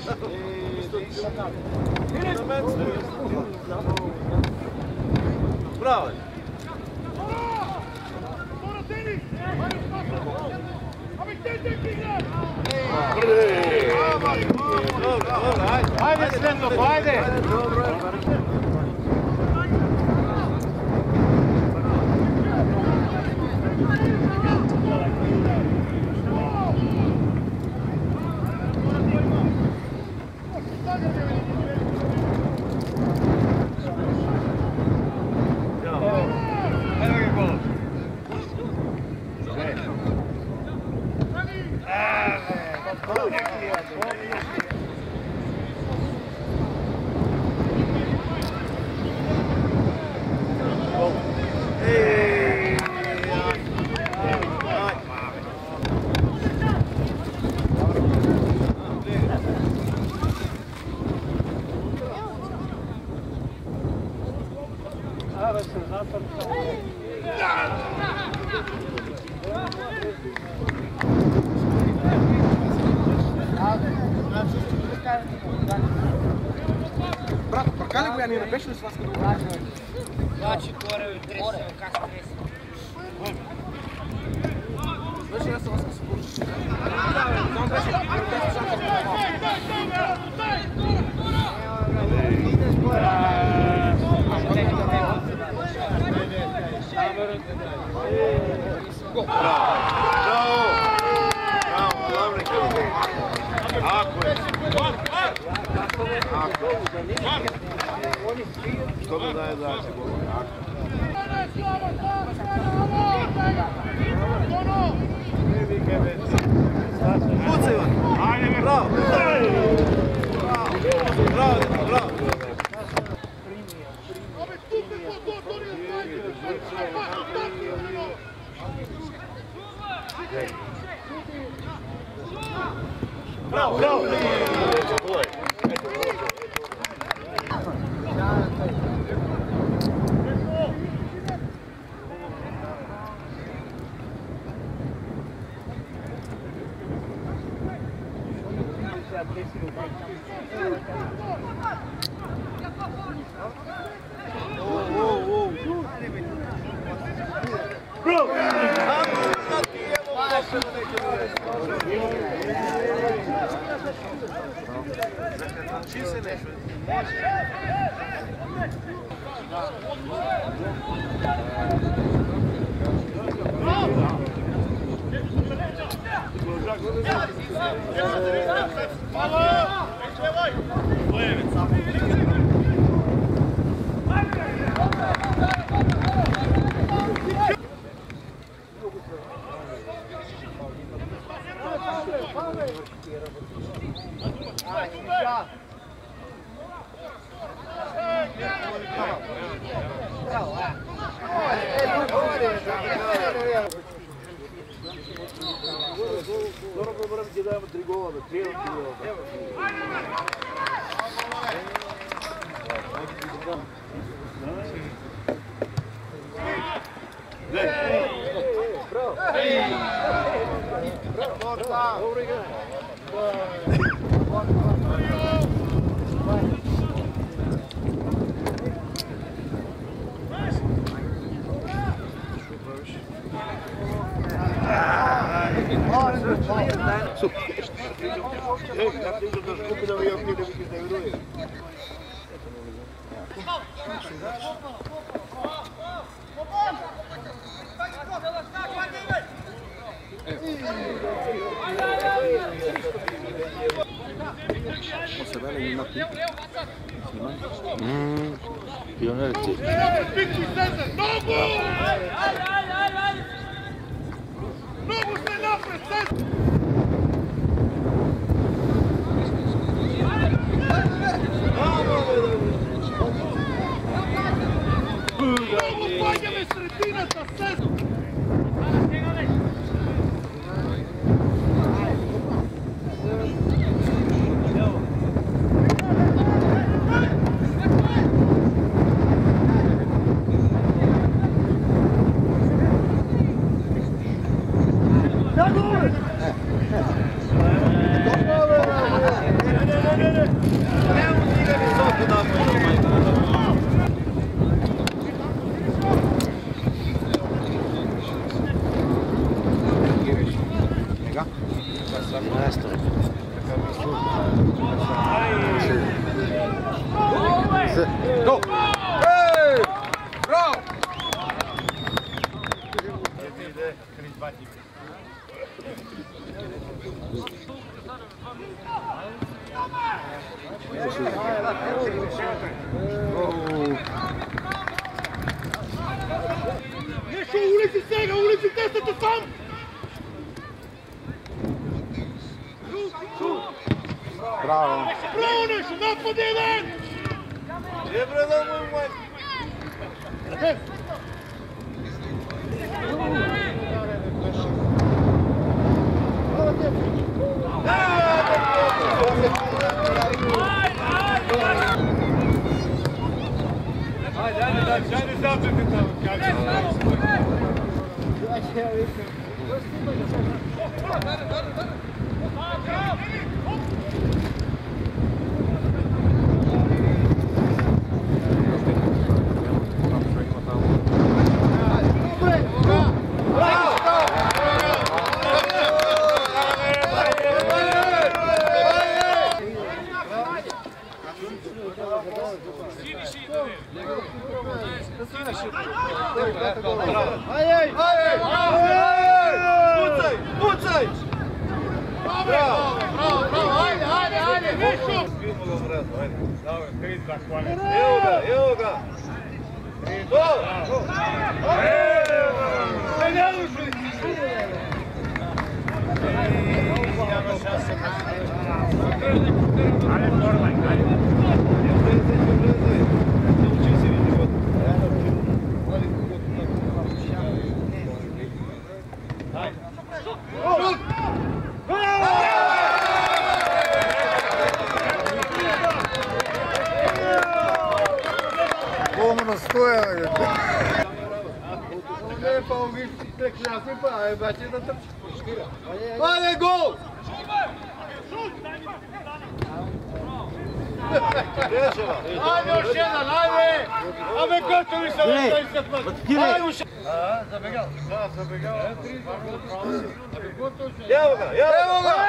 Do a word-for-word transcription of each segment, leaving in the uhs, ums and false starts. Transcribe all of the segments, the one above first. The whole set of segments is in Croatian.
Bravo! Ajde, Svetlo, ajde! Брат, паркали го я не беше ли с вас като влажа? Значи горе, тресен, как тресен. Значи аз съм вас като се получи. Там беше шанка. Браво! Браво! Главне къде. Ако е. Što da daje daće govor? Pucaj van! Bravo! Bravo! Bravo! Bravo! Bravo! Dobro, moram ti dajemo tri gola, da tri ili tri Bravo! Bravo! Dobro igra! Pionerci. Nogu ste napred, sest! Nogu panja me sredinata, sest! Go! Hey! Bravo! Nešto, ulici svega, ulici testate sam! Bravo! Bravo nešto, napad jedan! Je brzo moj moj! Ajde, ajde, ajde, ajde, zapeti tamo, Ajej! Ajej! Pucaj! Pucaj! Bravo, bravo, bravo, ajde, ajde, ajde, više! Vidimo ga vratu, ajde. Dobro, tri, dva, hvala. Evo ga, evo ga! Go! Ne, ne ruši! Ajde, normaj, ajde. Brezaj, brezaj. Ne uči se vidi vod. Ajde. Šut! Pomno stoje. Ne pa u višci tek jasni pa, aj bače da trči. Ajde, gol! Ajde još jedan, ajde! A me gotovi sam od dvadeset metra. Ajde još jedan. A, zabegal. Da, zabegal. Evo ga, evo ga!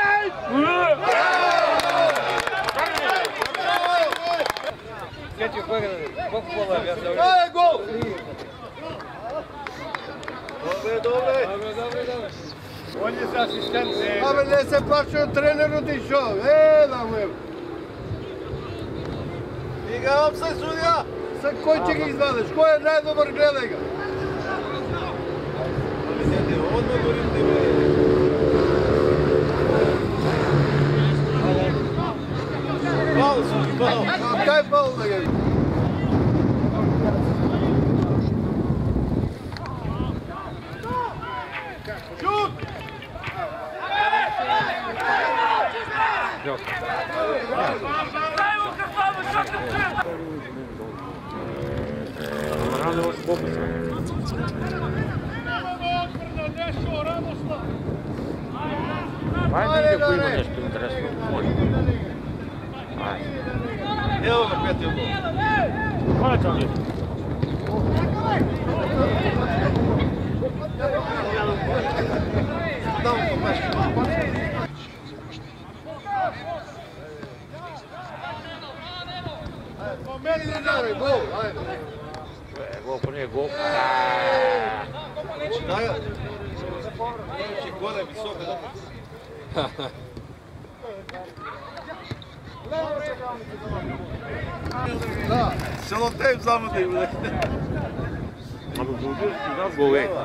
Sjetio koga, koliko pola ja sam... Ajde, gol! Dobre, dobre. Dobre, dobre, dobre. On je za asistence. Ame, ne se plašio treneru ti šo. E, da mu je. Iga, opsaj sudija. Sad koji će ga izvadeš? Ko je najdobar, gledaj ga. Ali sjeti, odmah govorim ti gledaj. Faul su, faul. Kaj faul da ga vidi? Šut! Ajde, ako ima nešto interesno, može. Ajde. Evo ga, peti gol. Hvala će vam je. Damo po mešću. Po meni ne žari, gol, ajde. Gol po nije gol. Daj ga. Imaš je gore, visoka, dobro. Da, selotejp zamudim. Ama buldun ki gol ej.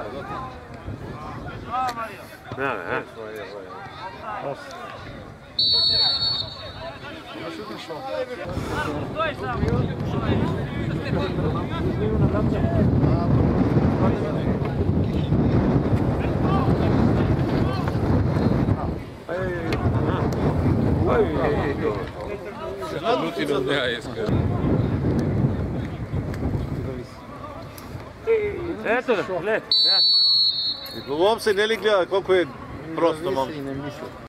Ne, ne. Stoji samo. Eto da, gled. U ovom se ne li gleda koliko je prosto, momci.